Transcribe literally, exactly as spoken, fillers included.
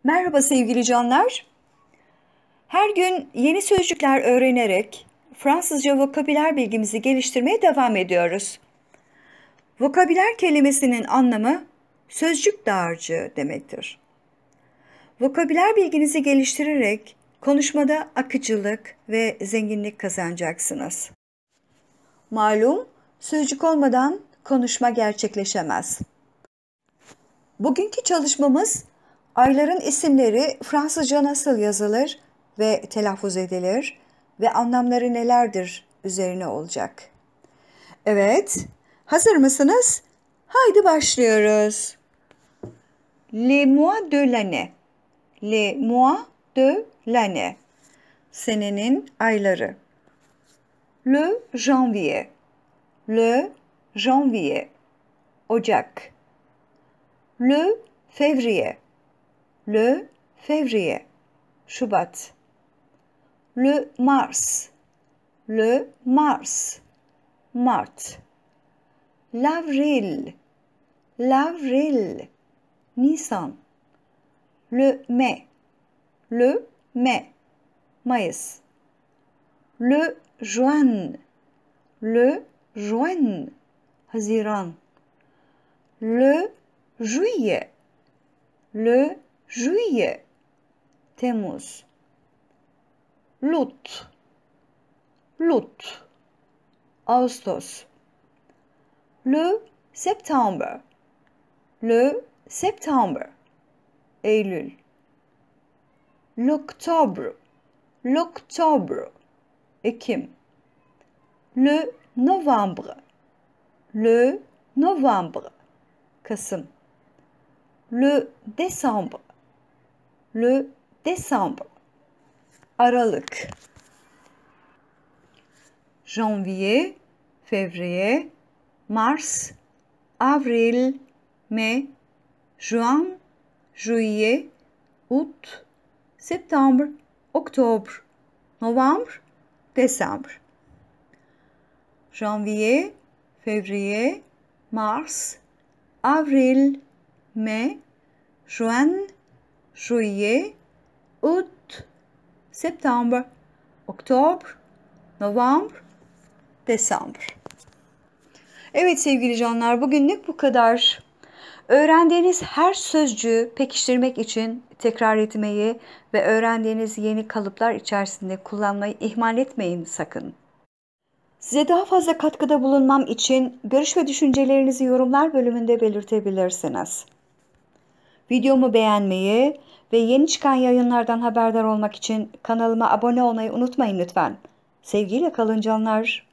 Merhaba sevgili canlar. Her gün yeni sözcükler öğrenerek Fransızca vokabüler bilgimizi geliştirmeye devam ediyoruz. Vokabüler kelimesinin anlamı sözcük dağarcığı demektir. Vokabüler bilginizi geliştirerek konuşmada akıcılık ve zenginlik kazanacaksınız. Malum, sözcük olmadan konuşma gerçekleşemez. Bugünkü çalışmamız ayların isimleri Fransızca nasıl yazılır ve telaffuz edilir ve anlamları nelerdir üzerine olacak. Evet, hazır mısınız? Haydi başlıyoruz. Les mois de l'année. Les mois de l'année. Senenin ayları. Le janvier. Le janvier. Ocak. Le février. Le février. Şubat. Le mars. Le mars. Mart. L'avril. L'avril. Nisan. Le mai. Le mai. Mayıs. Le juin. Le juin. Haziran. Le juillet. Le juillet. Temmuz. L'août. L'août. Ağustos. Le septembre. Le septembre. Eylül. L'octobre. L'octobre. Ekim. Le novembre. Le novembre. Kasım. Le décembre. Le décembre. Aralık. Janvier, février, mars, avril, mai, juin, juillet, août, septembre, octobre, novembre, décembre. Janvier, février, mars, avril, mai, juin, juillet, août, septembre, octobre, novembre, décembre. Evet sevgili canlar, bugünlük bu kadar. Öğrendiğiniz her sözcüğü pekiştirmek için tekrar etmeyi ve öğrendiğiniz yeni kalıplar içerisinde kullanmayı ihmal etmeyin sakın. Size daha fazla katkıda bulunmam için görüş ve düşüncelerinizi yorumlar bölümünde belirtebilirsiniz. Videomu beğenmeyi ve yeni çıkan yayınlardan haberdar olmak için kanalıma abone olmayı unutmayın lütfen. Sevgiyle kalın canlar.